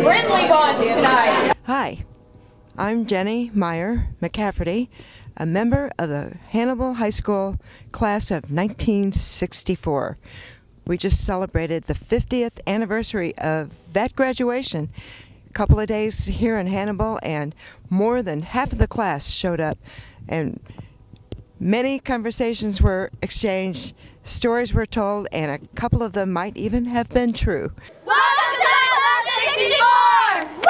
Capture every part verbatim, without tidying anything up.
friendly ones tonight. Hi, I'm Jenny Meyer McCafferty, a member of the Hannibal High School class of nineteen sixty-four. We just celebrated the fiftieth anniversary of that graduation. A couple of days here in Hannibal, and more than half of the class showed up, and many conversations were exchanged, stories were told, and a couple of them might even have been true. Welcome to Club sixty-four! Woo!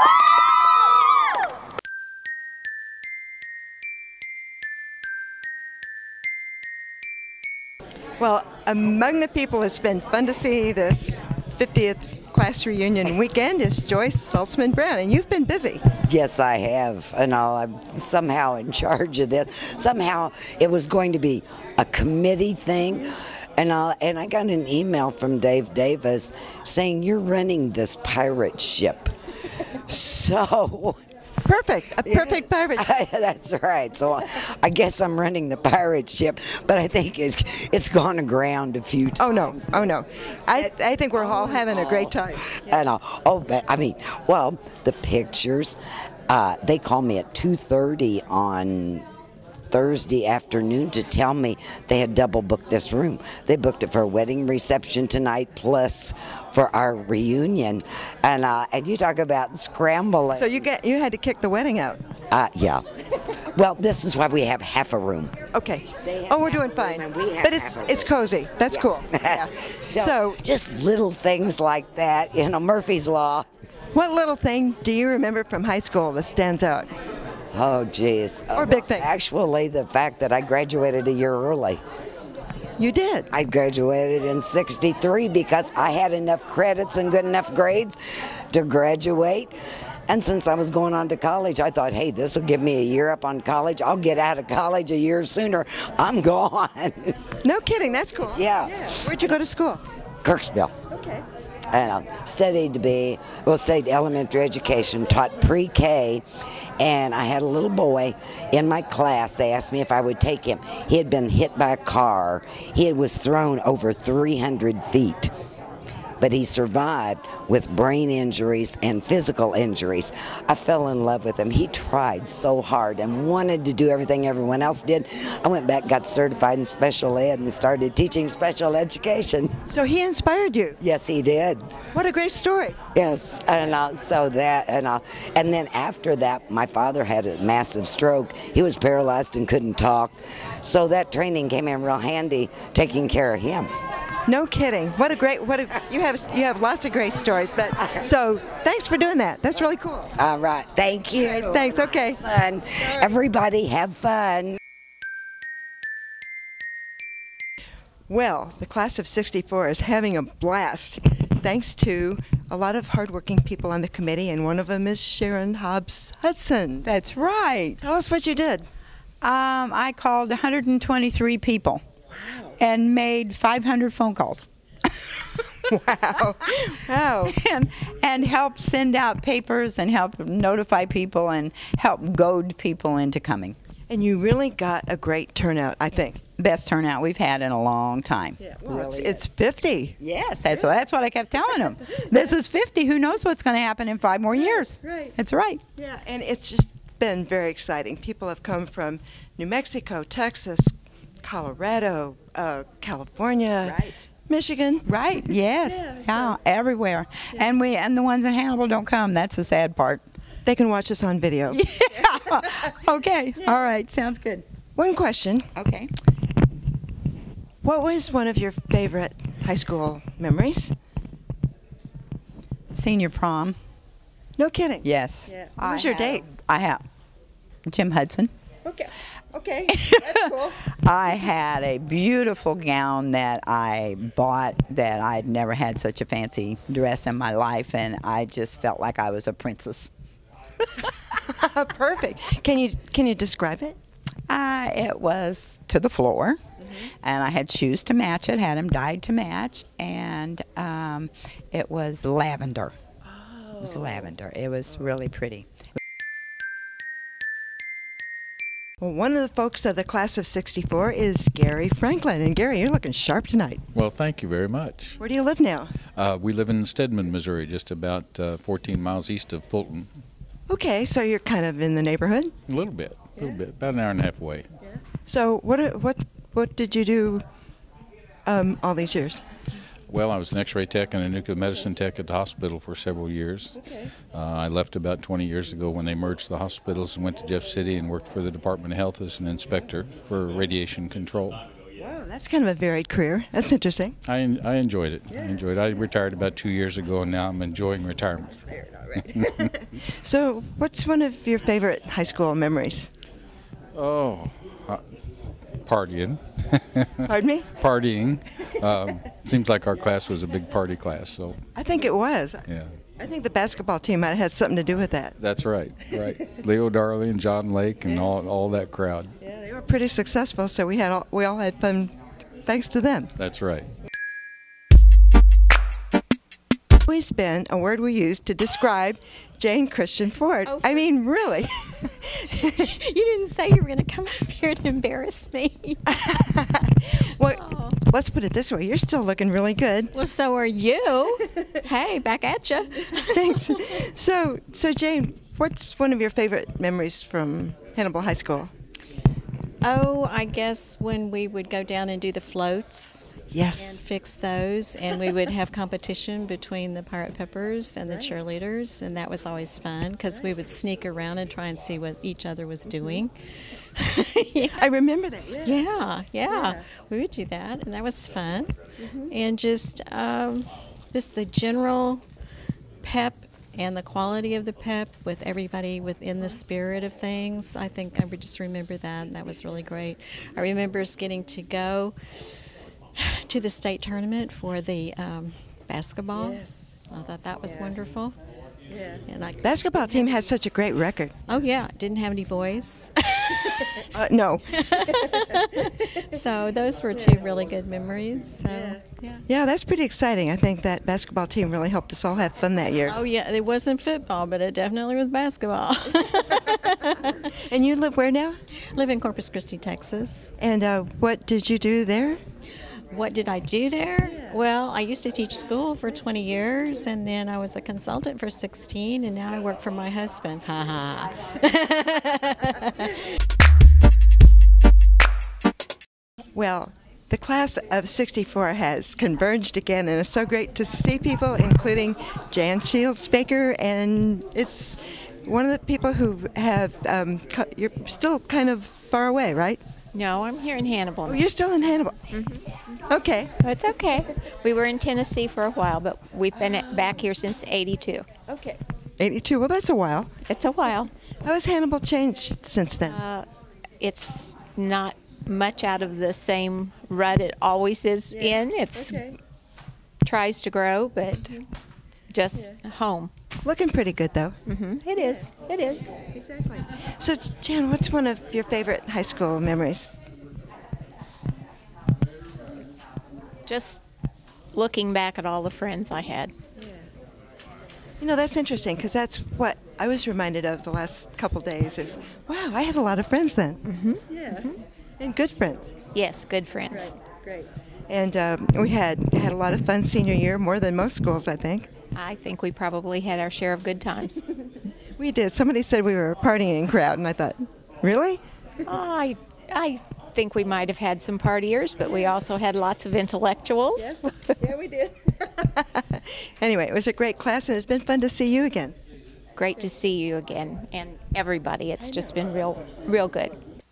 Well, among the people it's been fun to see this fiftieth class reunion weekend is Joyce Saltzman Brown, and you've been busy. Yes, I have, and I'm somehow in charge of this. Somehow it was going to be a committee thing, and I, and I got an email from Dave Davis saying, you're running this pirate ship. So... Perfect, a perfect pirate ship. That's right. So I guess I'm running the pirate ship, but I think it's it's gone aground a few times. Oh no, oh no. I I think we're all having a great time. And uh, oh, but I mean, well, the pictures. Uh, they called me at two thirty on Thursday afternoon to tell me they had double booked this room. They booked it for a wedding reception tonight, plus for our reunion. And uh, and you talk about scrambling. So you get you had to kick the wedding out. Uh, yeah. Well, this is why we have half a room. Okay. Oh, we're doing fine. But it's it's cozy. That's cool. Yeah. so, So, just little things like that, you know, Murphy's Law. what little thing do you remember from high school that stands out? Oh, geez. Or big thing. Actually, the fact that I graduated a year early. You did. I graduated in sixty-three because I had enough credits and good enough grades to graduate. And since I was going on to college, I thought, hey, this will give me a year up on college. I'll get out of college a year sooner. I'm gone. No kidding. That's cool. Yeah. Yeah. Where'd you go to school? Kirksville. Okay. And I studied to be, well, studied elementary education, taught pre-K, and I had a little boy in my class. They asked me if I would take him. He had been hit by a car. He was thrown over three hundred feet. But he survived with brain injuries and physical injuries. I fell in love with him. He tried so hard and wanted to do everything everyone else did. I went back, got certified in special ed, and started teaching special education. So he inspired you. Yes, he did. What a great story. Yes, and uh, so that, and uh, and then after that, my father had a massive stroke. He was paralyzed and couldn't talk. So that training came in real handy, taking care of him. No kidding. What a great, what a, you have, you have lots of great stories, but, so, thanks for doing that. That's really cool. All right, thank you. Great, thanks, okay. Fun. Everybody have fun. Well, the class of sixty-four is having a blast, thanks to a lot of hardworking people on the committee, and one of them is Sharon Hobbs Hudson. That's right. Tell us what you did. Um, I called one hundred twenty-three people and made five hundred phone calls. Wow. Wow. and and help send out papers and help notify people and help goad people into coming. And you really got a great turnout, I think. Best turnout we've had in a long time. Yeah, well, really it's, it's fifty. Yes, that's what, that's what I kept telling them. This is fifty. Who knows what's going to happen in five more years? Right. That's right. Yeah, and it's just been very exciting. People have come from New Mexico, Texas, Colorado, uh, California, Right. Michigan. Right. Yes. Yeah, Yeah, so- everywhere. And we and the ones in Hannibal don't come. That's the sad part. They can watch us on video. Yeah. Okay. All right. Sounds good. One question. Okay. What was one of your favorite high school memories? Senior prom. No kidding. Yes. Yeah. What I was your have- date? I have Jim Hudson. Okay. Okay. That's cool. I had a beautiful gown that I bought that I'd never had such a fancy dress in my life, and I just felt like I was a princess. Perfect. Can you can you describe it? Uh, it was to the floor, and I had shoes to match it, had them dyed to match, and um, it was lavender. It was lavender. It was really pretty. Well, one of the folks of the class of sixty-four is Gary Franklin. And Gary, you're looking sharp tonight. Well, thank you very much. Where do you live now? Uh, we live in Stedman, Missouri, just about uh, fourteen miles east of Fulton. Okay, so you're kind of in the neighborhood? A little bit, a little bit, about an hour and a half away. So what what what did you do um, all these years? Well, I was an x-ray tech and a nuclear medicine tech at the hospital for several years. Okay. Uh, I left about twenty years ago when they merged the hospitals and went to Jeff City and worked for the Department of Health as an inspector for radiation control. Wow, that's kind of a varied career. That's interesting. I, I enjoyed it. I enjoyed it. I retired about two years ago, and now I'm enjoying retirement. So what's one of your favorite high school memories? Oh, uh, partying. Pardon me? Partying. Um, seems like our class was a big party class, so I think it was. yeah. I think the basketball team might have had something to do with that. That's right, right. Leo Darley and John Lake and all all that crowd. Yeah, they were pretty successful, so we had all, we all had fun thanks to them. That's right. Always been a word we use to describe Jane Christian Ford. Oh, I mean, really. You didn't say you were going to come up here and embarrass me. Well, Oh. let's put it this way. You're still looking really good. Well, so are you. Hey, back at you. Thanks. So, so Jane, what's one of your favorite memories from Hannibal High School? Oh, I guess when we would go down and do the floats Yes. and fix those, and we would have competition between the Pirate Peppers and the cheerleaders, and that was always fun because we would sneak around and try and see what each other was doing. Yeah. I remember that. Yeah. Yeah, yeah, we would do that, and that was fun. And just um, just the general pep and the quality of the pep with everybody within the spirit of things. I think I would just remember that, and that was really great. I remember us getting to go to the state tournament for the um, basketball. Yes. I thought that was wonderful. Yeah. And I, Basketball team has such a great record. oh yeah, didn't have any voice. Uh, no. So those were two really good memories. So yeah. Yeah, that's pretty exciting. I think that basketball team really helped us all have fun that year. Oh yeah, it wasn't football, but it definitely was basketball. And you live where now? Live in Corpus Christi, Texas. And uh, what did you do there? What did I do there? Well, I used to teach school for twenty years, and then I was a consultant for sixteen, and now I work for my husband. Ha ha. Well, the class of sixty-four has converged again, and it's so great to see people, including Jan Shields Baker, and it's one of the people who have, um, co- you're still kind of far away, right? No, I'm here in Hannibal. Oh, you're still in Hannibal. Okay. It's okay. We were in Tennessee for a while, but we've been at- back here since eighty-two. Okay. eighty-two, well, that's a while. It's a while. How has Hannibal changed since then? Uh, it's not much out of the same rut it always is in. It's tries to grow, but it's just home. Looking pretty good, though. hmm It is. It is. Exactly. So, Jan, what's one of your favorite high school memories? Just looking back at all the friends I had. You know, that's interesting because that's what I was reminded of the last couple days is, wow, I had a lot of friends then. Mm-hmm. Yeah. And good friends. Yes, good friends. Great. And um, we had had a lot of fun senior year, more than most schools, I think. I think we probably had our share of good times. We did. Somebody said we were a partying crowd, and I thought, really? I I think we might have had some partiers, but we also had lots of intellectuals. Yeah, we did. Anyway, it was a great class, and it's been fun to see you again. Great to see you again, and everybody. It's just been real, real good.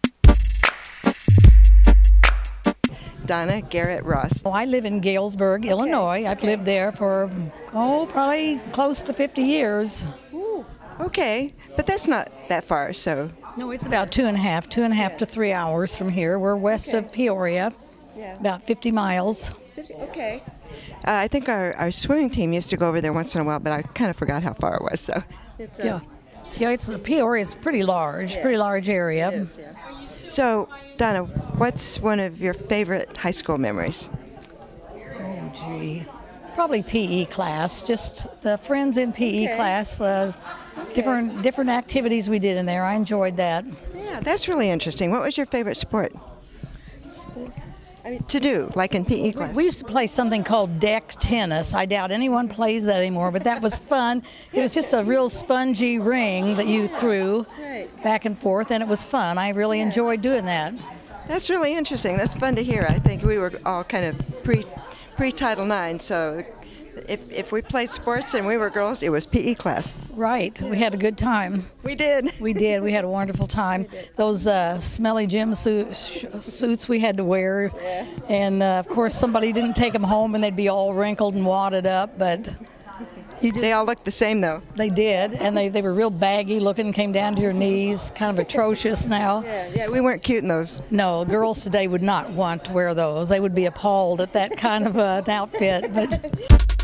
Donna Garrett Ross. Oh, I live in Galesburg, Illinois. I've lived there for, oh, probably close to fifty years. Okay, but that's not that far, so. No, it's about two and a half, two and a half to three hours from here. We're west of Peoria, Yeah. about fifty miles. Okay. Uh, I think our, our swimming team used to go over there once in a while, but I kind of forgot how far it was, so. Yeah. Yeah, it's Peoria is pretty large, pretty large area. So, Donna, what's one of your favorite high school memories? Oh, gee. probably P E class, just the friends in P E class, uh, different different activities we did in there. I enjoyed that. Yeah, that's really interesting. What was your favorite sport? Sport. I mean, to do, like in P E class. We used to play something called deck tennis. I doubt anyone plays that anymore, but that was fun. It was just a real spongy ring that you threw back and forth, and it was fun. I really enjoyed doing that. That's really interesting. That's fun to hear. I think we were all kind of pre, pre-Title nine, so if, if we played sports and we were girls, it was P E class. Right. We had a good time. We did. We did. We had a wonderful time. Those uh, smelly gym su- suits we had to wear, yeah. and uh, of course somebody didn't take them home and they'd be all wrinkled and wadded up, but you just, they all looked the same though. They did, and they, they were real baggy looking, came down to your knees, kind of atrocious now. Yeah, yeah, we weren't cute in those. No, girls today would not want to wear those. They would be appalled at that kind of uh, an outfit. But.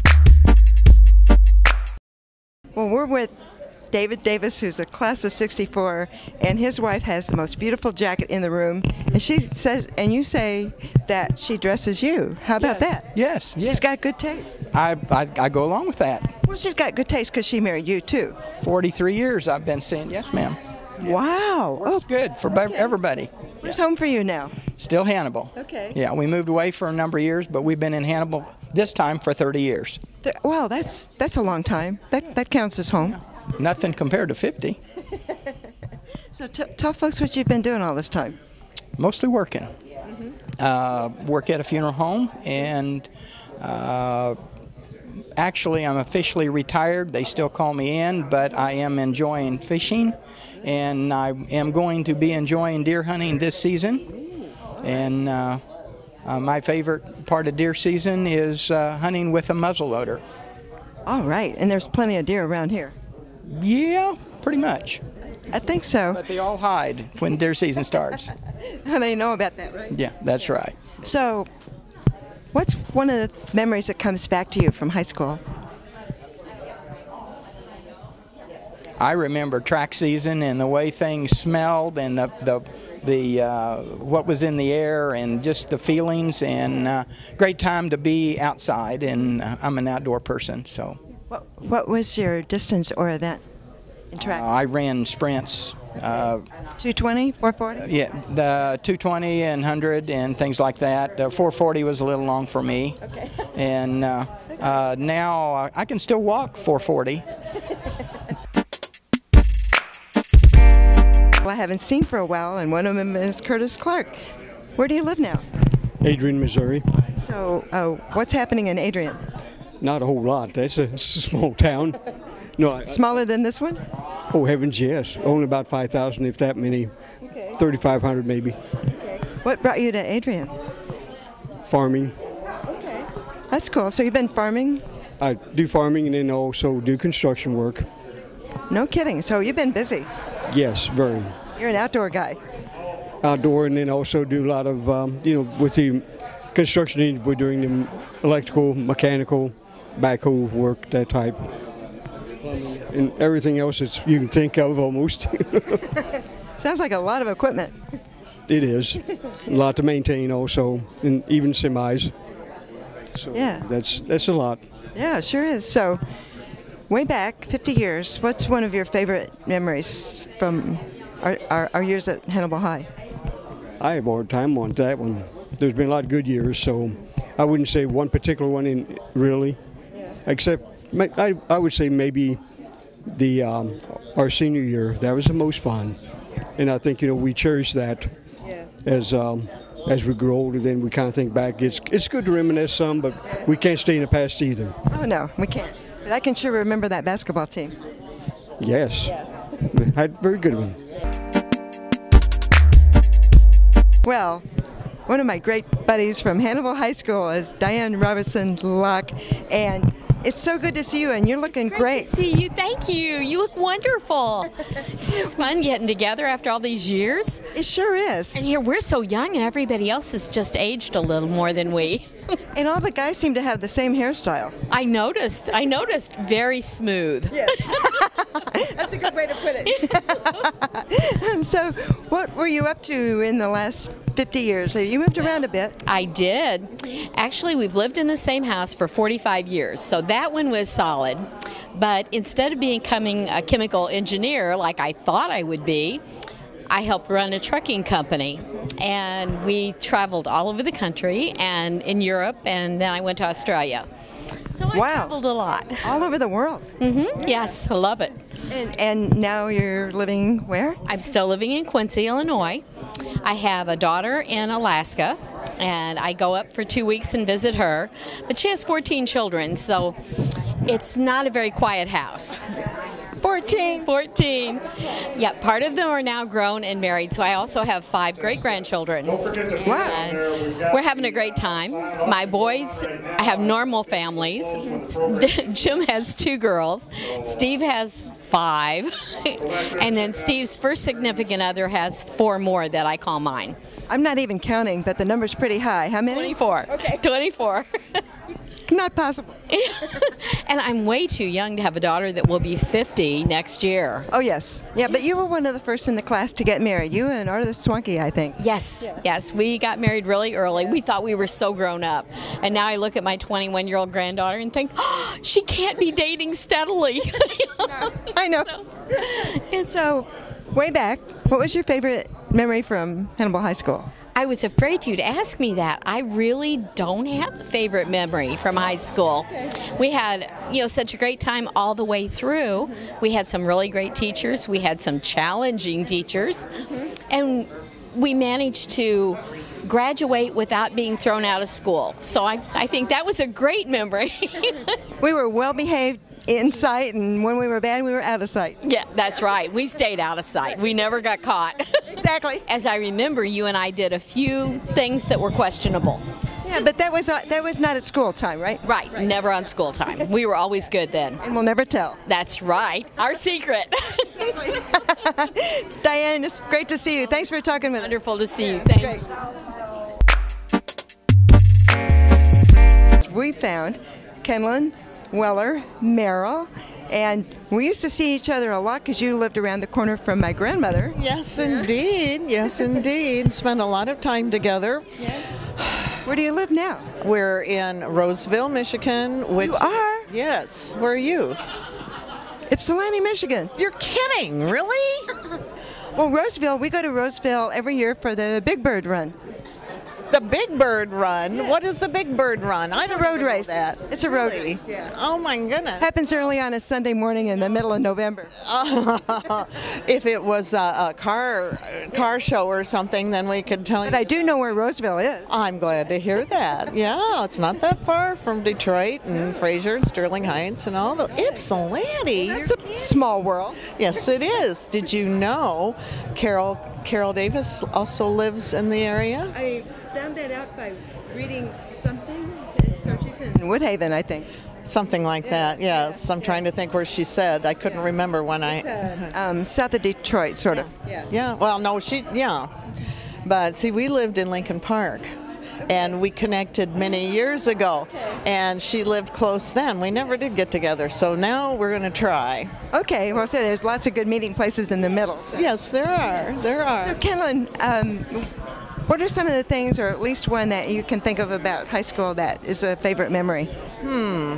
Well, we're with David Davis, who's the class of sixty-four, and his wife has the most beautiful jacket in the room. And she says, and you say that she dresses you. How about yes. that? Yes, yes. She's got good taste. I, I, I go along with that. Well, she's got good taste because she married you, too. forty-three years I've been saying yes, ma'am. Wow. Works oh, good for okay. everybody. Where's yeah. home for you now? Still Hannibal. Okay. Yeah, we moved away for a number of years, but we've been in Hannibal this time for thirty years. The, wow, that's that's a long time. That that counts as home. Yeah. Nothing compared to fifty. So t- tell folks what you've been doing all this time. Mostly working. Mm-hmm. uh, work at a funeral home, and uh, actually I'm officially retired. They still call me in, but I am enjoying fishing, and I am going to be enjoying deer hunting this season. And uh, uh, my favorite part of deer season is uh, hunting with a muzzleloader. All right, and there's plenty of deer around here. Yeah, pretty much. I think so. But they all hide when deer season starts. They know about that, right? Yeah, that's right. So, what's one of the memories that comes back to you from high school? I remember track season and the way things smelled and the the the uh, what was in the air and just the feelings, and uh, great time to be outside, and uh, I'm an outdoor person. So what what was your distance or event in track? Uh, I ran sprints. Uh, two twenty, four forty? Yeah, the two twenty and one hundred and things like that. Uh, four forty was a little long for me. Okay. And uh, uh, now I can still walk four forty. Well, I haven't seen for a while, and one of them is Curtis Clark. Where do you live now? Adrian, Missouri. So, uh, what's happening in Adrian? Not a whole lot. That's a, it's a small town. No, I, Smaller than this one? Oh, heavens, yes. Only about five thousand, if that many. Okay. thirty-five hundred, maybe. Okay. What brought you to Adrian? Farming. Okay. That's cool. So you've been farming? I do farming and then also do construction work. No kidding. So you've been busy. Yes, very. You're an outdoor guy. Outdoor, and then also do a lot of, um, you know, with the construction needs, we're doing the electrical, mechanical, backhoe work, that type. And everything else that you can think of almost. Sounds like a lot of equipment. It is. A lot to maintain also, and even semis. So yeah. That's, that's a lot. Yeah, it sure is. So, way back, fifty years, what's one of your favorite memories from our, our, our years at Hannibal High? I have a hard time on that one. There's been a lot of good years, so I wouldn't say one particular one in really, yeah. Except I, I would say maybe the um, our senior year. That was the most fun, and I think you know we cherish that yeah. as um, as we grow older. Then we kind of think back. It's it's good to reminisce some, but we can't stay in the past either. Oh no, we can't. But I can sure remember that basketball team. Yes, yeah. Had a very good one. Well, one of my great buddies from Hannibal High School is Diane Robertson Locke, and it's so good to see you, and you're looking it's great. Great to see you. Thank you. You look wonderful. It's fun getting together after all these years. It sure is. And here we're so young, and everybody else has just aged a little more than we. And all the guys seem to have the same hairstyle. I noticed. I noticed. Very smooth. Yes. That's a good way to put it. So, what were you up to in the last fifty years. So you moved around a bit. I did. Actually, we've lived in the same house for forty-five years, so that one was solid. But instead of becoming a chemical engineer like I thought I would be, I helped run a trucking company. And we traveled all over the country and in Europe, and then I went to Australia. So I Wow. traveled a lot. All over the world. Mm-hmm. Yes, I love it. And, and now you're living where? I'm still living in Quincy, Illinois. I have a daughter in Alaska, and I go up for two weeks and visit her. But she has fourteen children, so it's not a very quiet house. fourteen. fourteen. Yeah, part of them are now grown and married, so I also have five great-grandchildren. Wow. And we're having a great time. My boys have normal families. Jim has two girls. Steve has five. And then Steve's first significant other has four more that I call mine. I'm not even counting, but the number's pretty high. How many? twenty-four. Okay. twenty-four. Not possible. And I'm way too young to have a daughter that will be fifty next year. Oh, yes. Yeah, but you were one of the first in the class to get married. You and Arthur Swanky, I think. Yes, yes. We got married really early. We thought we were so grown up. And now I look at my twenty-one-year-old granddaughter and think, oh, she can't be dating steadily. I know. And so, way back, what was your favorite memory from Hannibal High School? I was afraid you'd ask me that. I really don't have a favorite memory from high school. We had, you know, such a great time all the way through. We had some really great teachers. We had some challenging teachers. And we managed to graduate without being thrown out of school. So I, I think that was a great memory. We were well behaved in sight, and when we were bad, we were out of sight. Yeah, that's right. We stayed out of sight. We never got caught. Exactly. As I remember, you and I did a few things that were questionable. Yeah, but that was uh, that was not at school time, right? Right, right. Never on school time. We were always good then. And we'll never tell. That's right. Our secret. Diane, it's great to see you. Thanks for talking with Wonderful to see you. Thanks. We found Kenlyn, Weller, Merrill, and we used to see each other a lot because you lived around the corner from my grandmother. Yes, indeed. Yes, indeed. Spent a lot of time together. Where do you live now? We're in Roseville, Michigan. Which, you are? Yes. Where are you? Ypsilanti, Michigan. You're kidding, really? Well, Roseville, we go to Roseville every year for the Big Bird Run. The Big Bird Run? Yeah. What is the Big Bird Run? It's I don't a road even know race. That. It's a road Really? race. Yeah. Oh my goodness. Happens early on a Sunday morning in the middle of November. Uh, if it was a, a car car show or something, then we could tell you. But I do know where Roseville is. I'm glad to hear that. Yeah, it's not that far from Detroit and Fraser and Sterling Heights and all the Ypsilanti. That's a small world. Yes, it is. Did you know Carol Carol Davis also lives in the area? I found that out by reading something. So she's in Woodhaven, I think. Something like that, yes. I'm trying to think where she said. I couldn't remember when I... Uh, um, south of Detroit, sort of. Yeah. Yeah, well, no, she, yeah. But see, we lived in Lincoln Park. And we connected many years ago, and she lived close then. We never did get together, so now we're going to try. Okay, well, so there's lots of good meeting places in the middle. So. Yes, there are. There are. So, Kenlyn, um, what are some of the things, or at least one that you can think of about high school that is a favorite memory? Hmm.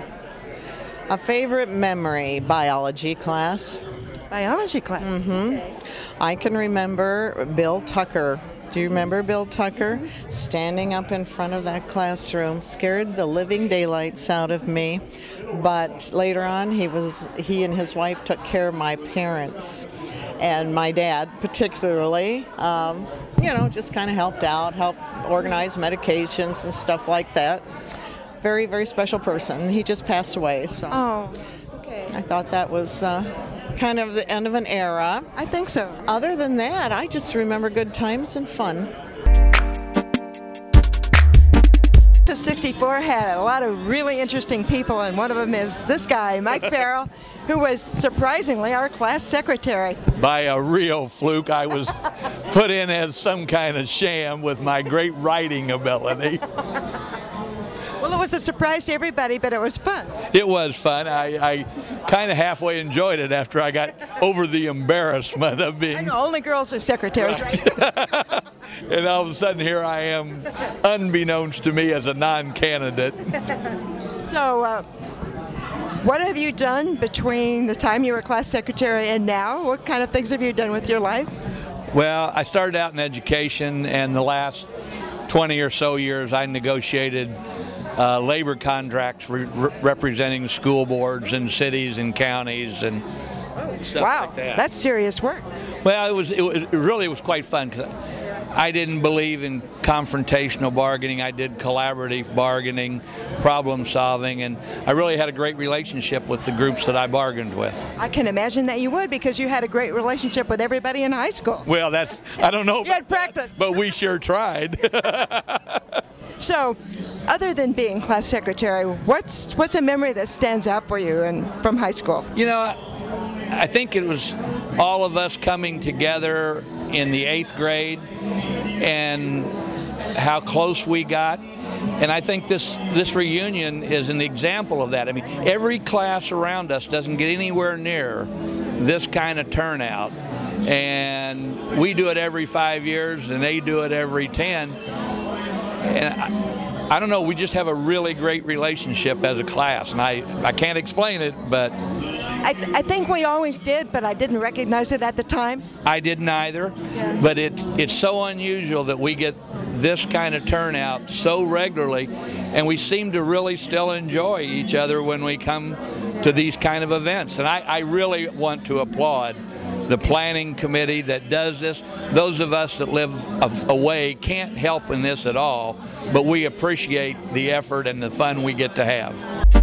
A favorite memory, biology class. Biology class? Mm-hmm. Okay. I can remember Bill Tucker. Do you remember Bill Tucker? Standing up in front of that classroom, scared the living daylights out of me. But later on, he was he and his wife took care of my parents, and my dad particularly. Um, you know, just kind of helped out, helped organize medications and stuff like that. Very, very special person. He just passed away. So oh, okay. I thought that was. Uh, kind of the end of an era. I think so. Other than that, I just remember good times and fun. So sixty-four had a lot of really interesting people, and one of them is this guy, Mike Farrell, who was surprisingly our class secretary. By a real fluke, I was put in as some kind of sham with my great writing ability. Well, it was a surprise to everybody, but it was fun. It was fun. I, I kind of halfway enjoyed it after I got over the embarrassment of being. I know, only girls are secretaries, right? And all of a sudden, here I am, unbeknownst to me, as a non-candidate. So, uh, what have you done between the time you were class secretary and now? What kind of things have you done with your life? Well, I started out in education, and the last twenty or so years I negotiated uh, labor contracts re representing school boards and cities and counties and stuff wow, like that. That's serious work. Well, it was, it was it really was quite fun, because I didn't believe in confrontational bargaining. I did collaborative bargaining, problem solving, and I really had a great relationship with the groups that I bargained with. I can imagine that you would, because you had a great relationship with everybody in high school. Well, that's, I don't know. You had practice. That, but we sure tried. So, other than being class secretary, what's what's a memory that stands out for you and from high school? You know, I think it was all of us coming together in the eighth grade and how close we got. And I think this, this reunion is an example of that. I mean, every class around us doesn't get anywhere near this kind of turnout. And we do it every five years and they do it every ten. And I, I don't know, we just have a really great relationship as a class. And I, I can't explain it, but I, th I think we always did, but I didn't recognize it at the time. I didn't either, yeah. But it, it's so unusual that we get this kind of turnout so regularly, and we seem to really still enjoy each other when we come to these kind of events. And I, I really want to applaud the planning committee that does this. Those of us that live away can't help in this at all, but we appreciate the effort and the fun we get to have.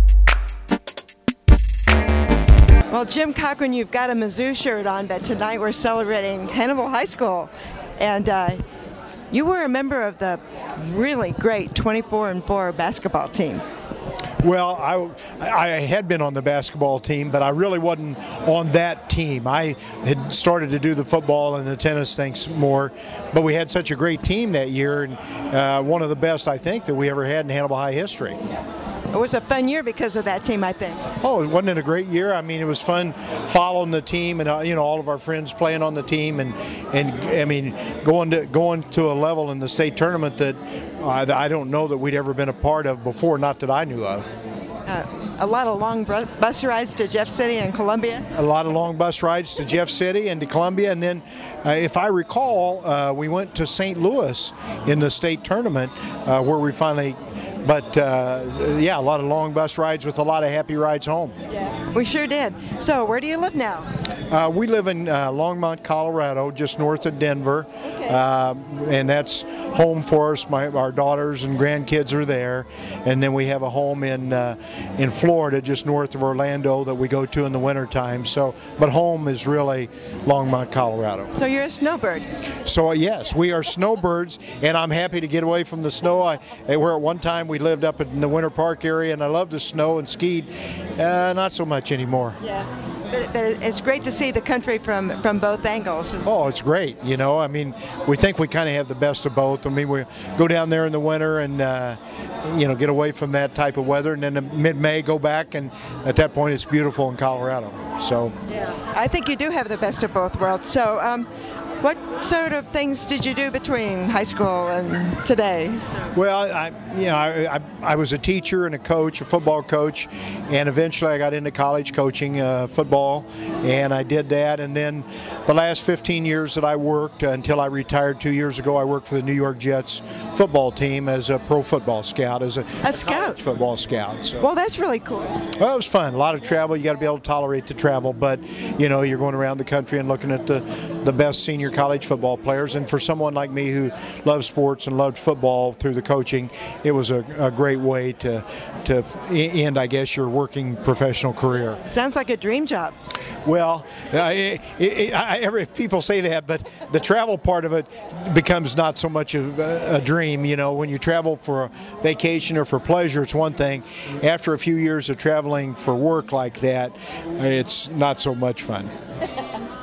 Well, Jim Cochran, you've got a Mizzou shirt on, but tonight we're celebrating Hannibal High School. And uh, you were a member of the really great twenty-four and four basketball team. Well, I, I had been on the basketball team, but I really wasn't on that team. I had started to do the football and the tennis things more, but we had such a great team that year, and uh, one of the best, I think, that we ever had in Hannibal High history. It was a fun year because of that team, I think. Oh, wasn't it a great year? I mean, it was fun following the team, and uh, you know, all of our friends playing on the team, and and I mean, going to going to a level in the state tournament that uh, I don't know that we'd ever been a part of before, not that I knew of. Uh, a lot of long bus rides to Jeff City and Columbia. A lot of long bus rides to Jeff City and to Columbia, and then, uh, if I recall, uh, we went to Saint Louis in the state tournament, uh, where we finally. But uh, yeah, a lot of long bus rides with a lot of happy rides home. Yeah, we sure did. So, where do you live now? Uh, we live in uh, Longmont, Colorado, just north of Denver, okay. uh, and that's home for us. My, our daughters and grandkids are there, and then we have a home in uh, in Florida, just north of Orlando, that we go to in the wintertime. So, but home is really Longmont, Colorado. So you're a snowbird. So uh, yes, we are snowbirds, and I'm happy to get away from the snow. I, where at one time we lived up in the Winter Park area, and I loved the snow and skied. Uh, not so much anymore. Yeah. But, but it's great to see the country from, from both angles. Oh, it's great. You know, I mean, we think we kind of have the best of both. I mean, we go down there in the winter and, uh, you know, get away from that type of weather, and then in mid-May go back, and at that point it's beautiful in Colorado. So, yeah, I think you do have the best of both worlds. So, um, what sort of things did you do between high school and today? Well, I, you know, I, I, I was a teacher and a coach, a football coach, and eventually I got into college coaching uh, football, and I did that. And then the last fifteen years that I worked, uh, until I retired two years ago, I worked for the New York Jets football team as a pro football scout, as a, a scout, football scout. So. Well, that's really cool. Well, it was fun. A lot of travel. You got to be able to tolerate the travel, but you know, you're going around the country and looking at the the best senior college football players, and for someone like me who loves sports and loved football through the coaching, it was a, a great way to to end, I guess, your working professional career. Sounds like a dream job. Well, uh, it, it, I, every, people say that, but the travel part of it becomes not so much of a, a dream. You know, when you travel for a vacation or for pleasure, it's one thing. After a few years of traveling for work like that, it's not so much fun.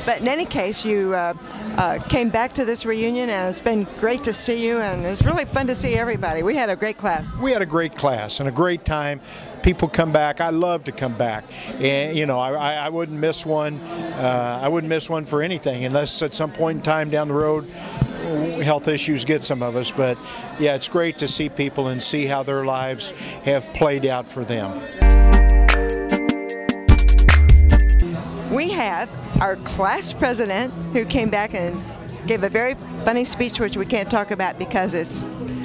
But in any case, you uh, uh, came back to this reunion, and it's been great to see you, and it's really fun to see everybody. We had a great class. We had a great class and a great time. People come back. I love to come back, and you know, I, I wouldn't miss one. Uh, I wouldn't miss one for anything, unless at some point in time down the road, health issues get some of us. But yeah, it's great to see people and see how their lives have played out for them. We have our class president who came back and gave a very funny speech, which we can't talk about because it's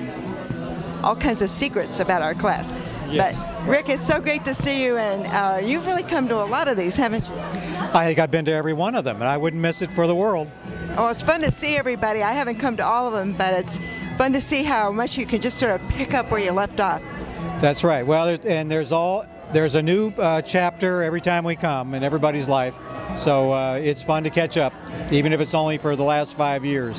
all kinds of secrets about our class. Yes. But Rick, it's so great to see you, and uh, you've really come to a lot of these, haven't you? I think I've been to every one of them, and I wouldn't miss it for the world. Oh, it's fun to see everybody. I haven't come to all of them, but it's fun to see how much you can just sort of pick up where you left off. That's right. Well, there's, and there's all there's a new uh, chapter every time we come in everybody's life. So uh, it's fun to catch up, even if it's only for the last five years.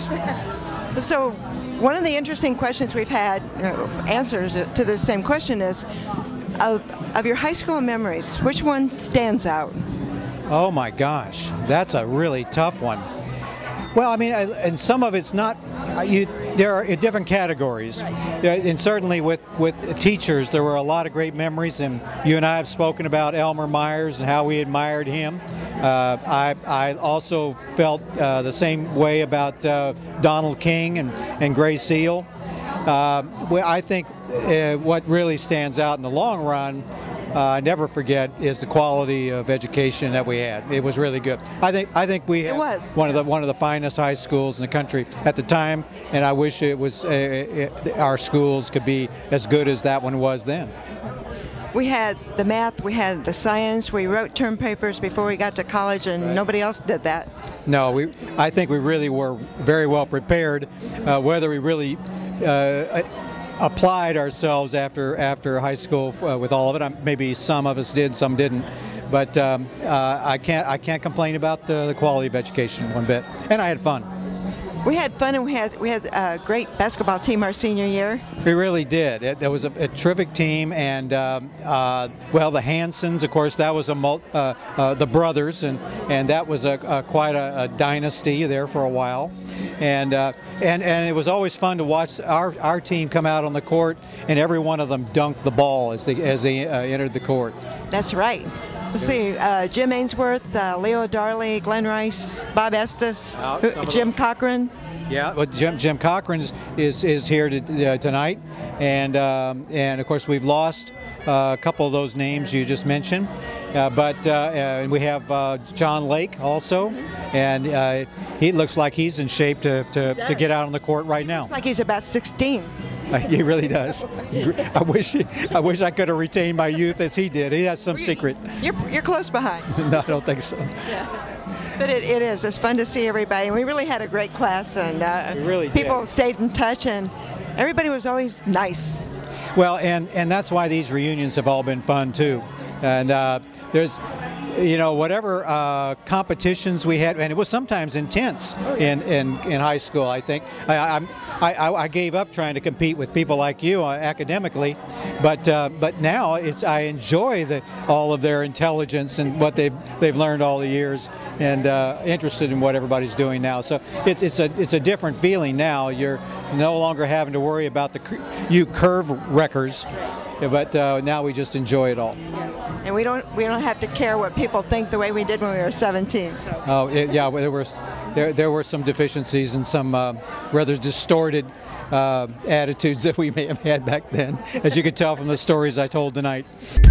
So one of the interesting questions we've had, you know, answers to the same question is, of, of your high school memories, which one stands out? Oh my gosh, that's a really tough one. Well, I mean, and some of it's not, you, there are different categories. And certainly with, with teachers, there were a lot of great memories, and you and I have spoken about Elmer Myers and how we admired him. Uh, I, I also felt uh, the same way about uh, Donald King and, and Grace Seal. Uh, well, I think uh, what really stands out in the long run, Uh, I never forget, is the quality of education that we had. It was really good. I think I think we had one of the one of the finest high schools in the country at the time, and I wish it was uh, it, our schools could be as good as that one was then. We had the math, we had the science, we wrote term papers before we got to college, and right. Nobody else did that. No, we. I think we really were very well prepared. Uh, whether we really Uh, applied ourselves after after high school uh, with all of it. Um, maybe some of us did, some didn't, but um, uh, I can't I can't complain about the, the quality of education one bit. And I had fun. We had fun, and we had we had a great basketball team our senior year. We really did. It, there was a, a terrific team, and um, uh, well, the Hansons, of course, that was a mul uh, uh, the brothers, and and that was a, a quite a, a dynasty there for a while, and uh, and and it was always fun to watch our our team come out on the court, and every one of them dunked the ball as they as they uh, entered the court. That's right. Let's see, uh, Jim Ainsworth, uh, Leo Darley, Glenn Rice, Bob Estes, uh, Jim Cochran. Yeah, well, Jim Jim Cochran is is, is here to, uh, tonight, and um, and of course we've lost uh, a couple of those names you just mentioned, uh, but uh, and we have uh, John Lake also, and uh, he looks like he's in shape to, to, to get out on the court right now. Looks like he's about sixteen. He really does. I wish I wish I could have retained my youth as he did. He has some secret. You're, you're close behind. No, I don't think so. Yeah. But it, it is. It's fun to see everybody. We really had a great class, and uh, we really people did. stayed in touch, and everybody was always nice. Well, and, and that's why these reunions have all been fun, too. And uh, there's, you know, whatever uh, competitions we had, and it was sometimes intense oh, yeah. in, in, in high school, I think. I, I'm, I, I gave up trying to compete with people like you uh, academically, but uh, but now it's I enjoy the, all of their intelligence and what they've they've learned all the years, and uh, interested in what everybody's doing now. So it's it's a it's a different feeling now. You're no longer having to worry about the you curve wreckers, but uh, now we just enjoy it all. And we don't we don't have to care what people think the way we did when we were seventeen. So. Oh it, yeah, there were there there were some deficiencies and some uh, rather distorted uh, attitudes that we may have had back then, as you could tell from the stories I told tonight.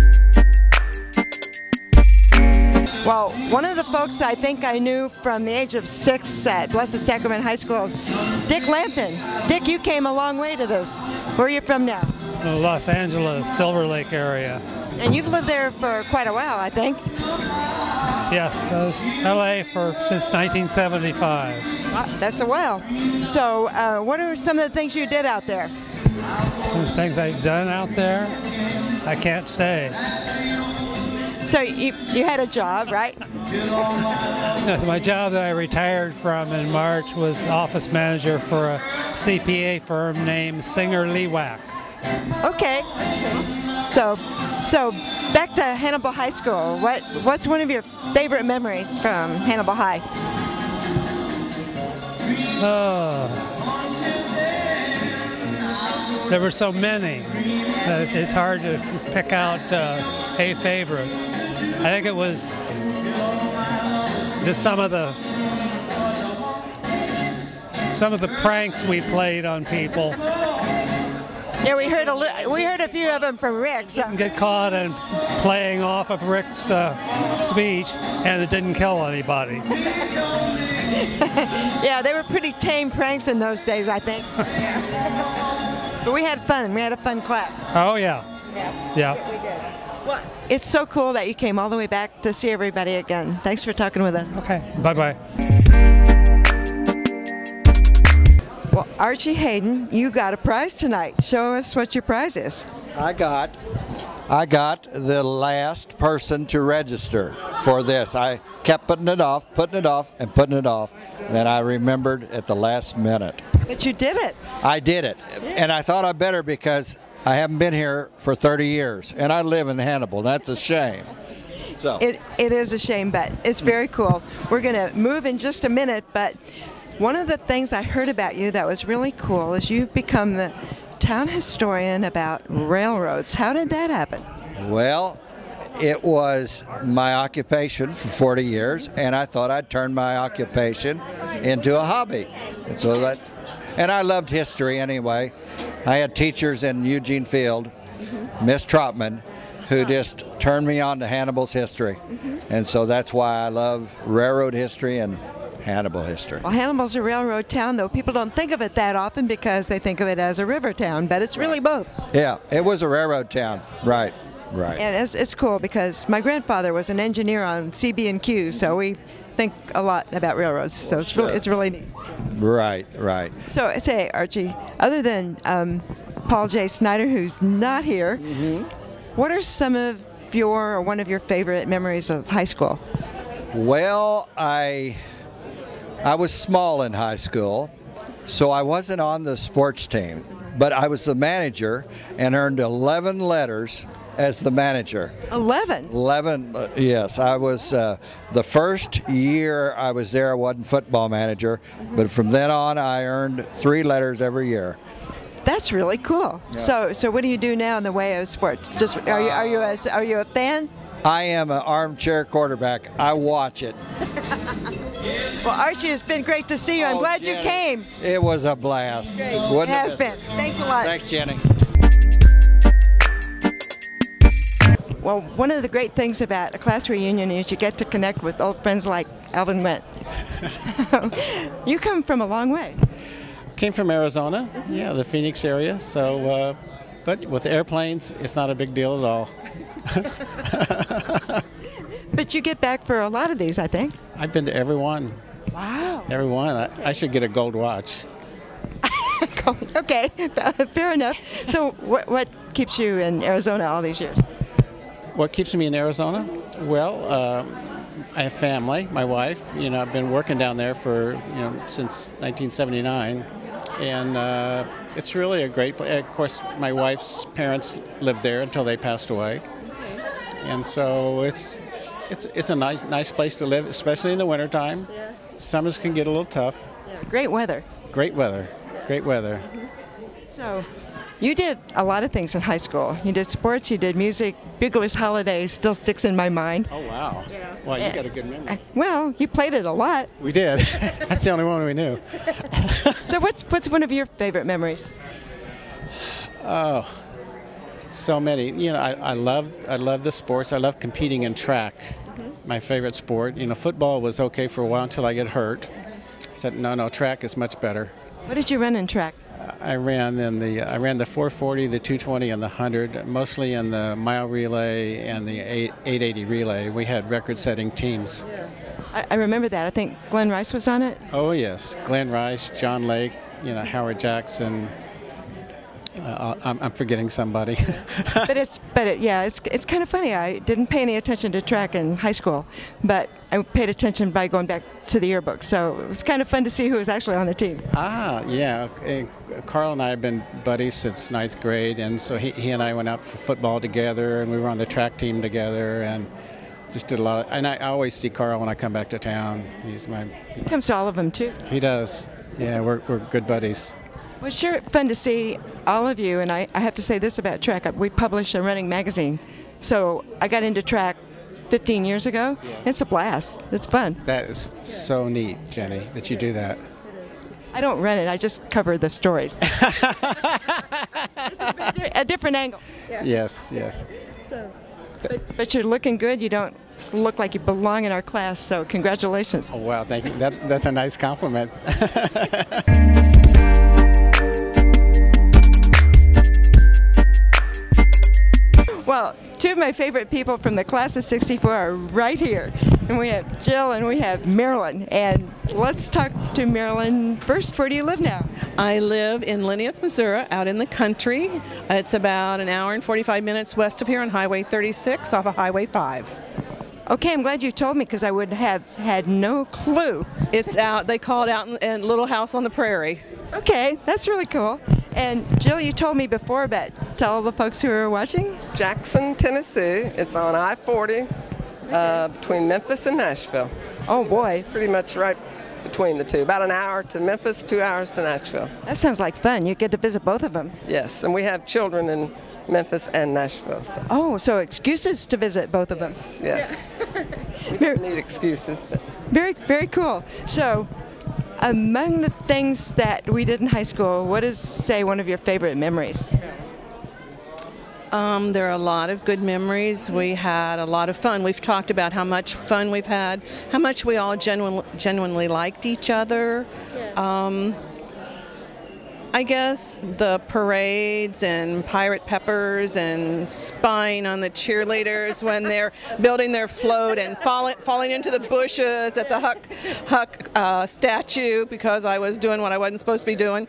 Well, one of the folks I think I knew from the age of six at Blessed Sacrament High School is Dick Lampton. Dick, you came a long way to this. Where are you from now? Los Angeles, Silver Lake area. And you've lived there for quite a while, I think. Yes, uh, L A for since nineteen seventy-five. Wow, that's a while. So, uh, what are some of the things you did out there? Some things I've done out there, I can't say. So you you had a job, right? My job that I retired from in March was office manager for a C P A firm named Singer Lewack. Okay. So So, back to Hannibal High School. What What's one of your favorite memories from Hannibal High? Oh, there were so many. Uh, it's hard to pick out uh, a favorite. I think it was just some of the some of the pranks we played on people. Yeah, we heard a li- we heard a few of them from Rick. So. Get caught and playing off of Rick's uh, speech, and it didn't kill anybody. Yeah, they were pretty tame pranks in those days, I think. But we had fun. We had a fun class. Oh yeah. Yeah. Yeah. We did. Well, it's so cool that you came all the way back to see everybody again. Thanks for talking with us. Okay. Bye bye. Well, Archie Hayden, you got a prize tonight. Show us what your prize is. I got, I got the last person to register for this. I kept putting it off, putting it off, and putting it off. Then I remembered at the last minute. But you did it. I did it, and I thought I better because I haven't been here for thirty years, and I live in Hannibal. That's a shame. So It, it is a shame, but it's very cool. We're going to move in just a minute, but one of the things I heard about you that was really cool is you've become the town historian about railroads. How did that happen? Well, it was my occupation for forty years, and I thought I'd turn my occupation into a hobby. And so that, and I loved history anyway. I had teachers in Eugene Field, Miss Trotman, who just turned me on to Hannibal's history. And so that's why I love railroad history and Hannibal history. Well, Hannibal's a railroad town, though people don't think of it that often because they think of it as a river town, but it's really both. Yeah, it was a railroad town, right, right. And it's, it's cool because my grandfather was an engineer on C B and Q, so we think a lot about railroads, so it's really, it's really neat. Right, right. So, say, Archie, other than um, Paul J. Snyder, who's not here, what are some of your or one of your favorite memories of high school? Well, I I was small in high school, so I wasn't on the sports team, but I was the manager and earned eleven letters as the manager. eleven? eleven, uh, yes. I was, uh, the first year I was there, I wasn't football manager, but from then on I earned three letters every year. That's really cool. Yeah. So, so what do you do now in the way of sports? Just are you are you a, are you a fan? I am an armchair quarterback. I watch it. Well, Archie, it's been great to see you. I'm Oh, glad Jenny. you came. It was a blast. Great. Wouldn't It have has missed been. Thanks a lot. Thanks, Jenny. Well, one of the great things about a class reunion is you get to connect with old friends like Alvin Went. So, you come from a long way. Came from Arizona, yeah, the Phoenix area. So, uh, but with airplanes, it's not a big deal at all. But you get back for a lot of these, I think. I've been to every one. Wow. Every one. I, I should get a gold watch. Okay, fair enough. So, what what keeps you in Arizona all these years? What keeps me in Arizona? Well, um, I have family, my wife. You know, I've been working down there for, you know, since nineteen seventy-nine. And uh, it's really a great place. Of course, my wife's parents lived there until they passed away. And so it's it's it's a nice nice place to live, especially in the wintertime. Yeah. Summers can get a little tough. Yeah, great weather. Great weather. Great weather. So, you did a lot of things in high school. You did sports, you did music. Bugler's Holiday still sticks in my mind. Oh, wow. Well, you got a good memory. Well, you played it a lot. We did. That's the only one we knew. So, what's what's one of your favorite memories? Oh, so many. You know, I, I love I love the sports. I love competing in track. My favorite sport. You know, football was okay for a while until I get hurt. I said, no, no, track is much better. What did you run in track? I ran in the I ran the four forty, the two twenty, and the one hundred, mostly in the mile relay and the eight eighty relay. We had record-setting teams. I, I remember that. I think Glenn Rice was on it. Oh yes, Glenn Rice, John Lake, you know, Howard Jackson, Uh, I'm, I'm forgetting somebody. But it's but it, yeah, it's it's kind of funny. I didn't pay any attention to track in high school, but I paid attention by going back to the yearbook. So it was kind of fun to see who was actually on the team. Ah, yeah. Uh, Carl and I have been buddies since ninth grade, and so he, he and I went out for football together, and we were on the track team together, and just did a lot of. And I, I always see Carl when I come back to town. He's my. He comes to all of them too. He does. Yeah, we're we're good buddies. Well, it's sure fun to see all of you, and I, I have to say this about track. We publish a running magazine, so I got into track fifteen years ago. It's a blast. It's fun. That is so neat, Jenny, that you do that. I don't run it. I just cover the stories. A different angle. Yeah. Yes, yes. So, but, but you're looking good. You don't look like you belong in our class, so congratulations. Oh, wow, thank you. That, that's a nice compliment. Well, two of my favorite people from the class of sixty-four are right here. And we have Jill and we have Marilyn. And let's talk to Marilyn first. Where do you live now? I live in Linneus, Missouri, out in the country. It's about an hour and forty-five minutes west of here on Highway thirty-six off of Highway five. Okay, I'm glad you told me because I would have had no clue. It's out, they call it out in, in Little House on the Prairie. Okay, that's really cool. And Jill, you told me before, but tell the folks who are watching. Jackson, Tennessee. It's on I forty uh, between Memphis and Nashville. Oh boy. Pretty much right between the two. About an hour to Memphis, two hours to Nashville. That sounds like fun. You get to visit both of them. Yes, and we have children in Memphis and Nashville. So. Oh, so excuses to visit both of them. Yes. We don't need excuses, but. Very, very cool. So, among the things that we did in high school, what is, say, one of your favorite memories? Um, there are a lot of good memories. We had a lot of fun. We've talked about how much fun we've had, how much we all genuine, genuinely liked each other. Um, I guess the parades and pirate peppers and spying on the cheerleaders when they're building their float and falling, falling into the bushes at the Huck, Huck uh, statue because I was doing what I wasn't supposed to be doing.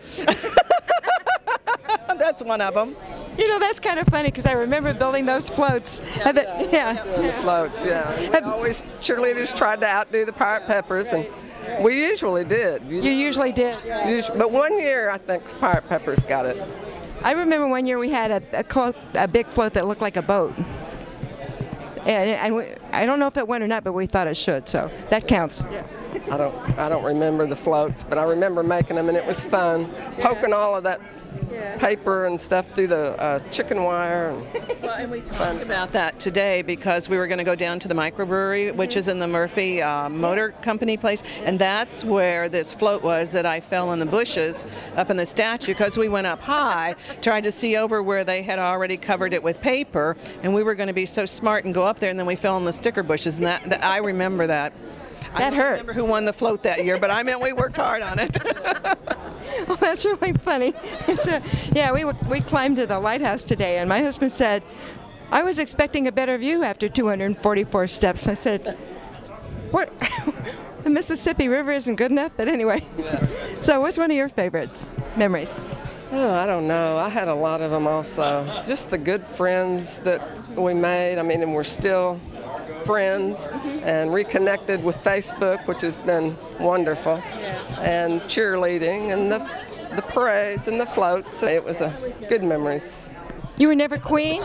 That's one of them. You know, that's kind of funny because I remember building those floats. Yeah, bet, yeah. The floats, yeah. We always, cheerleaders tried to outdo the pirate peppers, and we usually did. You usually did. Usually, but one year, I think Pirate Peppers got it. I remember one year we had a, a, clo- a big float that looked like a boat. And, and we, I don't know if it went or not, but we thought it should, so that counts. Yeah. I don't, I don't remember the floats, but I remember making them, and it was fun. Poking all of that yeah. paper and stuff through the uh, chicken wire. And well, and we talked about that today because we were going to go down to the microbrewery, which is in the Murphy uh, Motor Company place, and that's where this float was that I fell in the bushes up in the statue because we went up high, tried to see over where they had already covered it with paper, and we were going to be so smart and go up there, and then we fell in the sticker bushes, and that, that I remember that. That I don't hurt. remember who won the float that year, but I mean we worked hard on it. Well, that's really funny. So, yeah, we we climbed to the lighthouse today, and my husband said, "I was expecting a better view after two hundred forty-four steps." I said, "What? The Mississippi River isn't good enough?" But anyway. So, what's one of your favorites memories? Oh, I don't know. I had a lot of them also. Just the good friends that we made. I mean, and we're still friends and reconnected with Facebook, which has been wonderful, and cheerleading and the the parades and the floats. It was a good memories. You were never queen?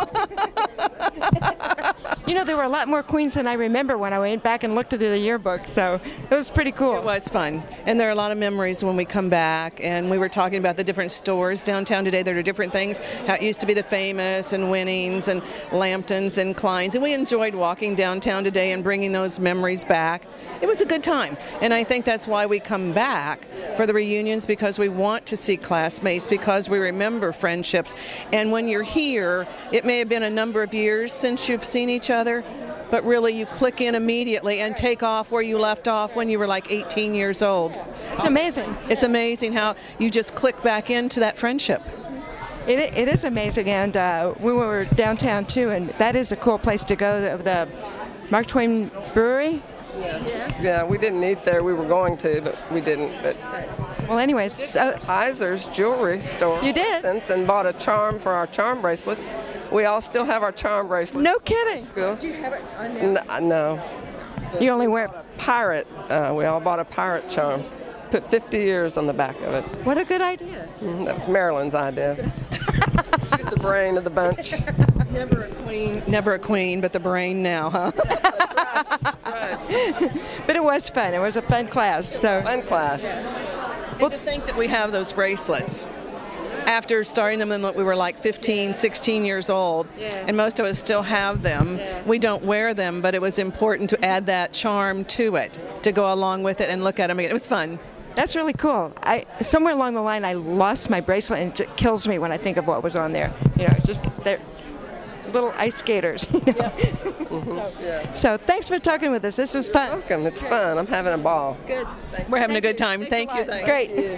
You know, there were a lot more queens than I remember when I went back and looked through the yearbook, so it was pretty cool. It was fun, and there are a lot of memories when we come back, and we were talking about the different stores downtown today. There are different things, how it used to be the Famous and Winnings and Lamptons and Klein's, and we enjoyed walking downtown today and bringing those memories back. It was a good time, and I think that's why we come back for the reunions, because we want to see classmates, because we remember friendships, and when you're here, it may have been a number of years since you've seen each other, but really you click in immediately and take off where you left off when you were like eighteen years old. It's amazing. It's amazing how you just click back into that friendship. It, it is amazing, and uh, we were downtown too, and that is a cool place to go, the, the Mark Twain Brewery. Yes. Yeah, we didn't eat there. We were going to, but we didn't. But Well, anyways, so Heiser's jewelry store. You did? Since and bought a charm for our charm bracelets. We all still have our charm bracelets. No kidding. School. Do you have it on N- no. You only wear pirate. Uh, we all bought a pirate charm. Put fifty years on the back of it. What a good idea. Mm, that was Marilyn's idea. She's the brain of the bunch. Never a queen, never a queen, but the brain now, huh? That's right. But it was fun. It was a fun class. So fun class. And to think that we have those bracelets. After starting them when we were like fifteen, sixteen years old, yeah. and most of us still have them. Yeah. We don't wear them, but it was important to add that charm to it, to go along with it and look at them again. It was fun. That's really cool. I somewhere along the line I lost my bracelet, and it kills me when I think of what was on there. You know, it's just they're little ice skaters. You know? Yeah. Mm-hmm. so, yeah. so thanks for talking with us. This was fun. You're welcome. It's fun. I'm having a ball. Good. We're having Thank a good time. you. Thank you. Thank Great. you.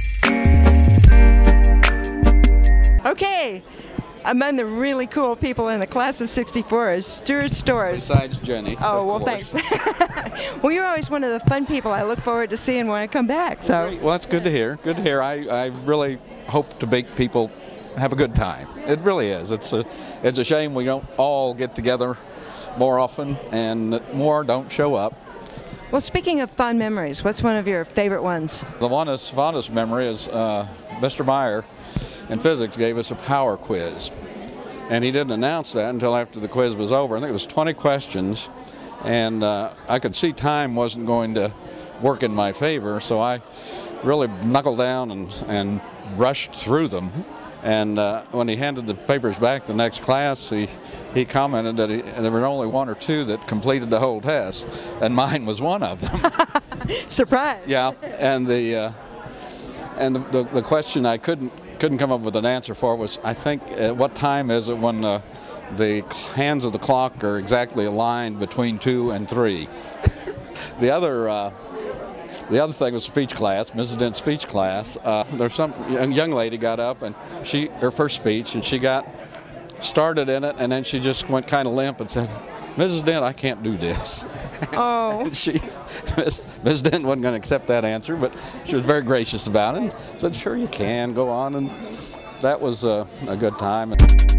Okay. Among the really cool people in the class of sixty-four is Stuart Storrs. Besides Jenny. Oh, well, thanks. Well, you're always one of the fun people I look forward to seeing when I come back. So. Well, that's good to hear. Good to hear. I, I really hope to make people have a good time. It really is. It's a, it's a shame we don't all get together more often, and more don't show up. Well, speaking of fond memories, what's one of your favorite ones? The one fondest memory is uh, Mister Meyer in physics gave us a power quiz. And he didn't announce that until after the quiz was over. I think it was twenty questions, and uh, I could see time wasn't going to work in my favor, so I really knuckled down and, and rushed through them. And uh, when he handed the papers back the next class, he, he commented that he, there were only one or two that completed the whole test, and mine was one of them. Surprise! Yeah, and the uh, and the, the, the question I couldn't couldn't come up with an answer for was, I think, uh, what time is it when uh, the hands of the clock are exactly aligned between two and three? The other uh, the other thing was speech class, Missus Dent's speech class. Uh, there's some young, young lady got up and she her first speech, and she got started in it, and then she just went kind of limp and said, "Missus Dent, I can't do this." Oh. she, Miss Dent wasn't going to accept that answer, but she was very gracious about it and said, "Sure you can, go on." And that was uh, a good time.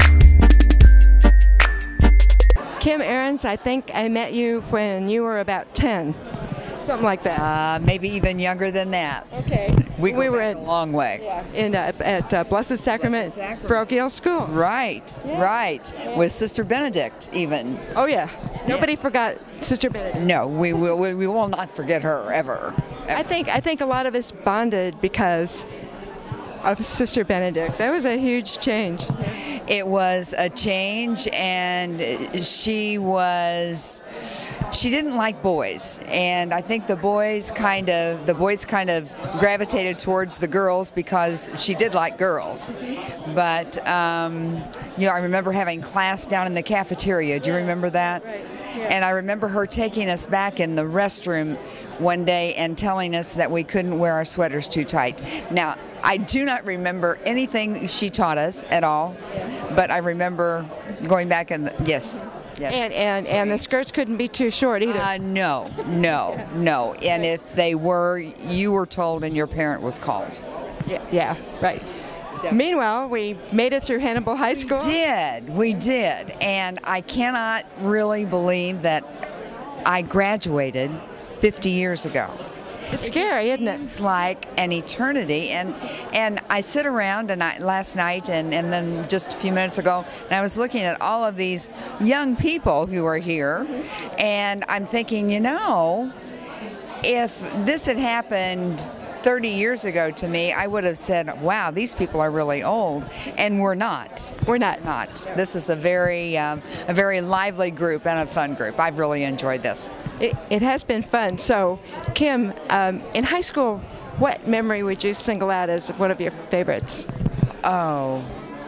Kim Ahrens, I think I met you when you were about ten. Something like that. Uh, maybe even younger than that. Okay. We, we were in, a long way. Yeah. In uh, at uh, Blessed Sacrament, Blessed Sacrament Parochial School. Right, yeah. right. Yeah. With Sister Benedict, even. Oh yeah. Nobody yeah. forgot Sister Benedict. No, we will. We, we will not forget her ever, ever. I think I think a lot of us bonded because of Sister Benedict. That was a huge change. It was a change, and she was. She didn't like boys, and I think the boys kind of the boys kind of gravitated towards the girls because she did like girls. But um, you know, I remember having class down in the cafeteria. Do you remember that? Right. Yeah. And I remember her taking us back in the restroom one day and telling us that we couldn't wear our sweaters too tight. Now, I do not remember anything she taught us at all, yeah. but I remember going back and yes. Yes. And, and and the skirts couldn't be too short either. Uh, no, no, no. And if they were, you were told and your parent was called. Yeah, yeah, right. Definitely. Meanwhile, we made it through Hannibal High School. We did, we did. And I cannot really believe that I graduated fifty years ago. It's scary, isn't it? It's like an eternity, and and I sit around and I last night and, and then just a few minutes ago, and I was looking at all of these young people who are here, mm-hmm. and I'm thinking, you know, if this had happened thirty years ago to me, I would have said, wow, these people are really old, and we're not. We're not. Not. This is a very um, a very lively group and a fun group. I've really enjoyed this. It, it has been fun. So, Kim, um, in high school, what memory would you single out as one of your favorites? Oh,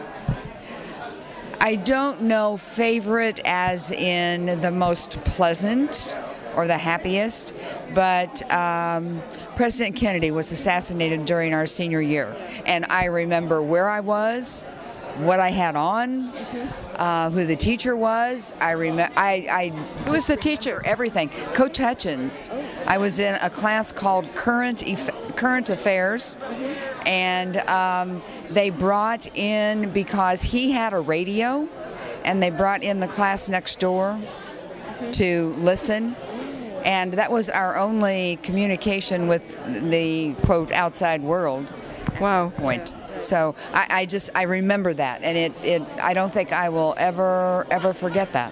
I don't know favorite as in the most pleasant or the happiest, but um, President Kennedy was assassinated during our senior year, and I remember where I was, what I had on, uh, who the teacher was. I remember. I, I Who was the teacher? Everything. Coach Hutchins. I was in a class called Current Eff- Current Affairs, and um, they brought in, because he had a radio, and they brought in the class next door to listen. And that was our only communication with the, quote, outside world. Wow. Point. So I, I just, I remember that, and it, it, I don't think I will ever, ever forget that.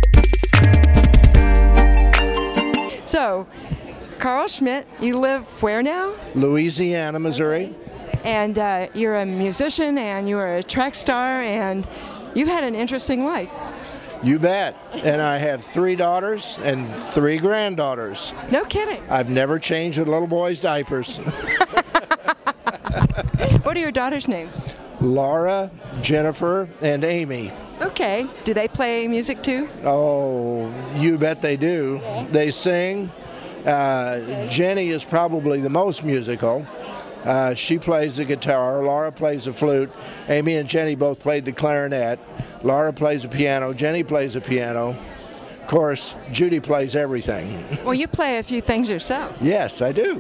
So, Carl Schmidt, you live where now? Louisiana, Missouri. And uh, you're a musician, and you are a track star, and you've had an interesting life. You bet. And I have three daughters and three granddaughters. No kidding. I've never changed a little boy's diapers. What are your daughters' names? Laura, Jennifer, and Amy. Okay. Do they play music too? Oh, you bet they do. They sing. Uh, Jenny is probably the most musical. Uh, she plays the guitar. Laura plays the flute. Amy and Jenny both played the clarinet. Laura plays the piano. Jenny plays the piano. Of course, Judy plays everything. Well, you play a few things yourself. Yes, I do.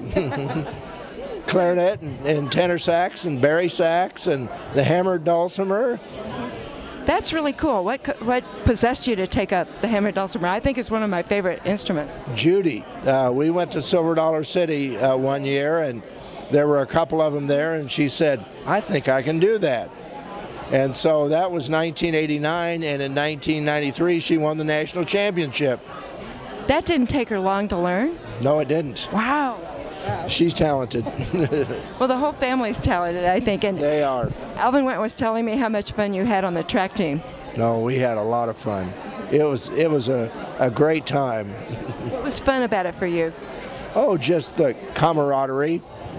Clarinet and, and tenor sax and bari sax and the hammered dulcimer. That's really cool. What co- what possessed you to take up the hammered dulcimer? I think it's one of my favorite instruments. Judy. Uh, we went to Silver Dollar City uh, one year, and there were a couple of them there, and she said, I think I can do that. And so that was nineteen eighty-nine, and in nineteen ninety-three she won the national championship. That didn't take her long to learn? No, it didn't. Wow. She's talented. Well, the whole family's talented, I think. And they are. Alvin Went was telling me how much fun you had on the track team. No, we had a lot of fun. It was it was a, a great time. What was fun about it for you? Oh, just the camaraderie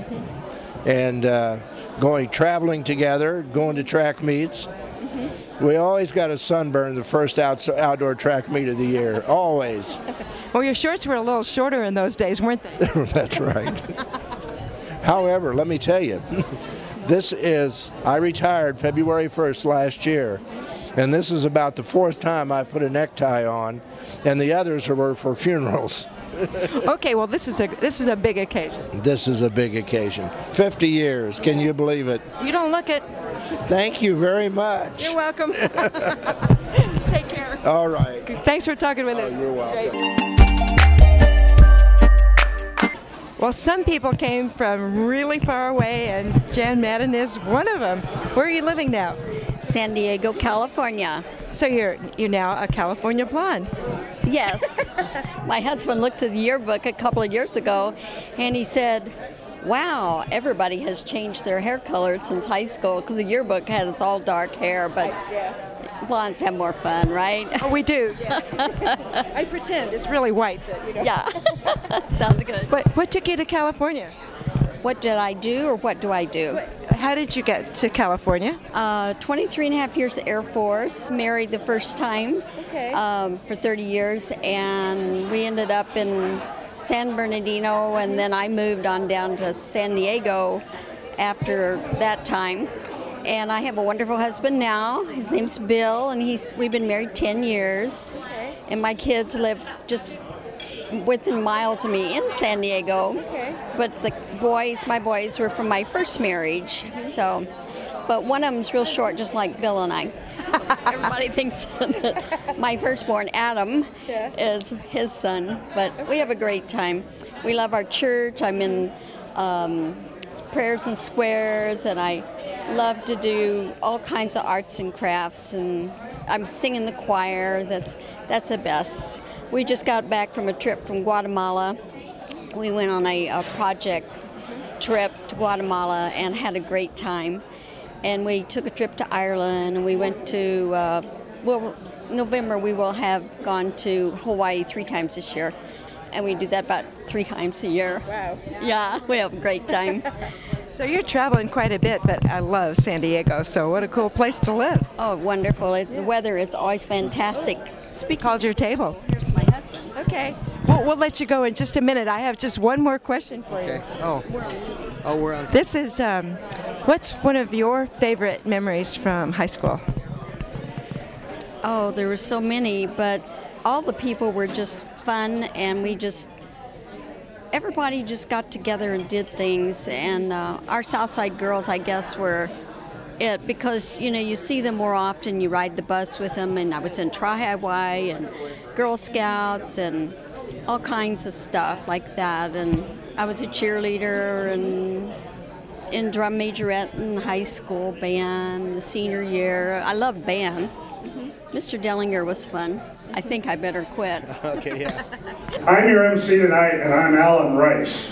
and uh, going traveling together, going to track meets. We always got a sunburn the first outs- outdoor track meet of the year, always. Well, your shorts were a little shorter in those days, weren't they? That's right. However, let me tell you, this is, I retired February first last year, and this is about the fourth time I've put a necktie on, and the others were for funerals. Okay, well, this is a this is a big occasion. This is a big occasion. fifty years, can you believe it? You don't look it. Thank you very much. You're welcome. Take care. All right. Thanks for talking with us. You're welcome. Well, some people came from really far away, and Jan Madden is one of them. Where are you living now? San Diego, California. So you're you're now a California blonde. Yes. My husband looked at the yearbook a couple of years ago, and he said, wow, everybody has changed their hair color since high school, because the yearbook has all dark hair, but blondes have more fun, right? Oh, we do. Yeah. I pretend it's really white, but you know. Yeah. Sounds good. What what took you to California? What did I do, or what do I do? How did you get to California? Uh, twenty-three and a half years Air Force, married the first time okay. um, for thirty years, and we ended up in San Bernardino, and then I moved on down to San Diego after that time. And I have a wonderful husband now. His name's Bill, and he's we've been married ten years. Okay. And my kids live just within miles of me in San Diego. Okay. But the boys, my boys, were from my first marriage. So, but one of them's real short, just like Bill and I. Everybody thinks that my firstborn, Adam, Yeah. is his son. But we have a great time. We love our church. I'm in um, prayers and squares, and I love to do all kinds of arts and crafts, and I'm singing the choir. That's that's the best. We just got back from a trip from Guatemala. We went on a, a project trip to Guatemala and had a great time. And we took a trip to Ireland, and we went to, uh, well, November we will have gone to Hawaii three times this year. And we do that about three times a year. Wow. Yeah, we have a great time. So you're traveling quite a bit, but I love San Diego, so what a cool place to live. Oh, wonderful. It, the weather is always fantastic. Speak called your table. Here's my husband. Okay. Well, we'll let you go in just a minute. I have just one more question for you. Oh. Oh, we're on. This is um, What's one of your favorite memories from high school? Oh, there were so many, but all the people were just fun, and we just, everybody just got together and did things, and uh, our Southside girls, I guess, were it, because, you know, you see them more often, you ride the bus with them, and I was in Tri-Hi-Y and Girl Scouts and all kinds of stuff like that, and I was a cheerleader and in drum majorette in high school band, the senior year. I loved band. Mm-hmm. Mister Dellinger was fun. I think I better quit. Okay, yeah. I'm your M C tonight, and I'm Alan Rice.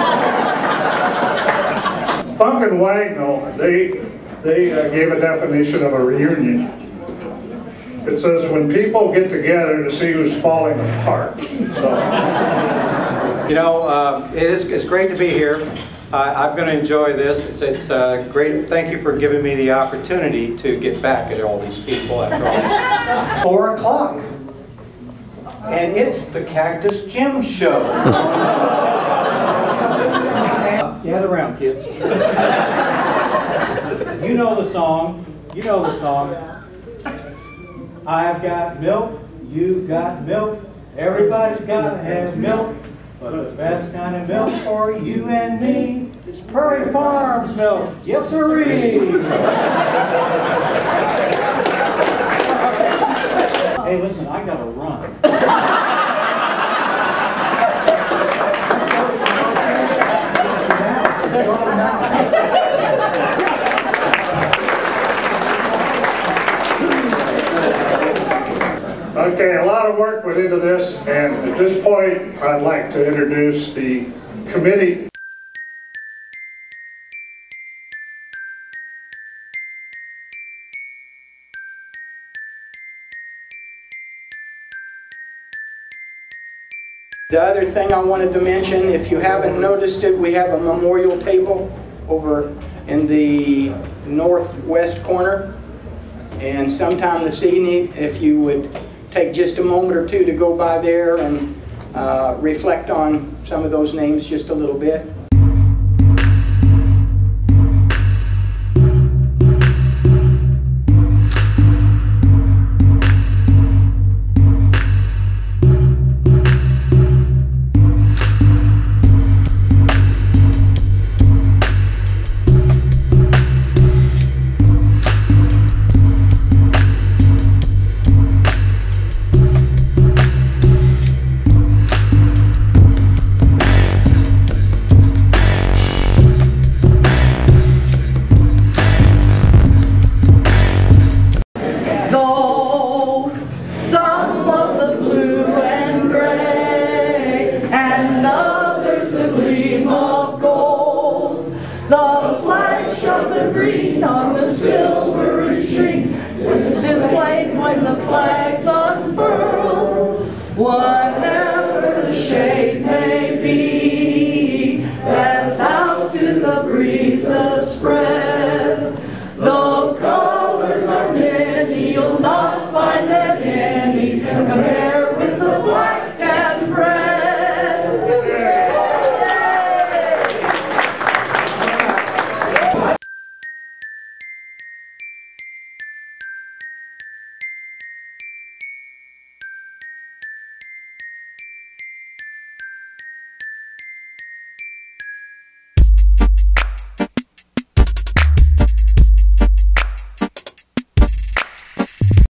Funk and Wagnall, they, they uh, gave a definition of a reunion. It says, when people get together to see who's falling apart. So. You know, uh, it is, it's great to be here. Uh, I'm going to enjoy this. It's, it's uh, great. Thank you for giving me the opportunity to get back at all these people after all. Four o'clock. And it's the Cactus Jim Show. Gather around, kids. You know the song. You know the song. I've got milk. You've got milk. Everybody's got to have milk. But the best kind of milk for you and me is Prairie Farms milk. Yes, sirree. Hey, listen, I gotta run. Okay, a lot of work went into this, and at this point, I'd like to introduce the committee. The other thing I wanted to mention, if you haven't noticed it, we have a memorial table over in the northwest corner. And sometime this evening, if you would take just a moment or two to go by there and uh, reflect on some of those names just a little bit. The flash of the green on the silver.